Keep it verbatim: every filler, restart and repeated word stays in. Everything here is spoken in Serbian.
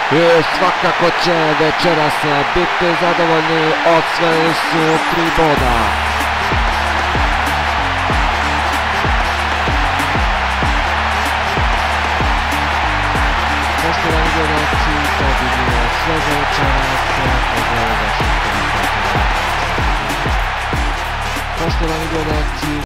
I svakako će večeras biti zadovoljni, osvojili su tri boda. Poštovani gledalci, to bi bilo sve za večeras. Pozdrav vaših komentara. Poštovani gledalci.